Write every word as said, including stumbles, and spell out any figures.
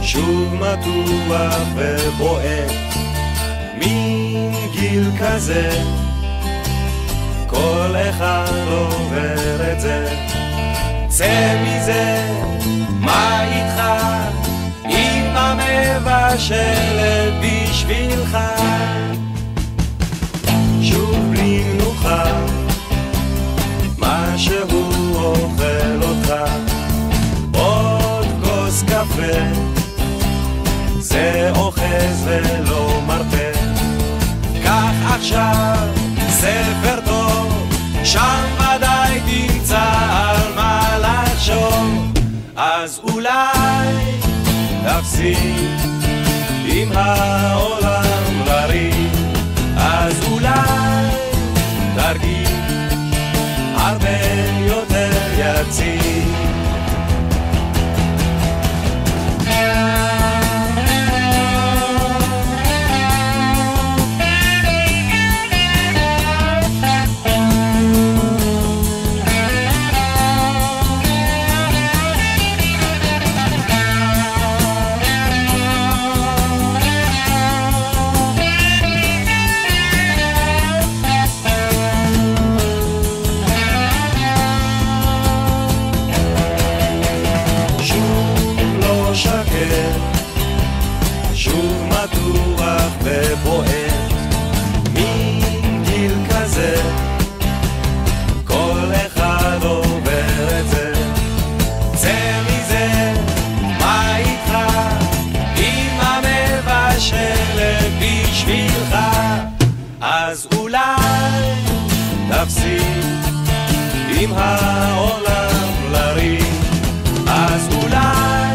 שוב מתוח ובועט, מין גיל כזה, כל אחד עובר את זה. צא מזה, מה איתך? אמא מבשלת בשבילך, שוב בלי מנוחה, מה שהוא אוכל אותך. עוד כוס קפה, זה אוחז ולא מרפא. קח עכשיו ספר טוב, שם ודאי תמצא על מה לחשוב. אז אולי תפסיק עם העולם לריב, אז אולי תרגיש הרבה יותר יציב. שוב מתוח ובועט, מין גיל כזה, כל אחד עובר את זה. צא מזה, מה איתך? אמא מבשלת בשבילך, אז אולי תפסיק עם העולם לריב, אז אולי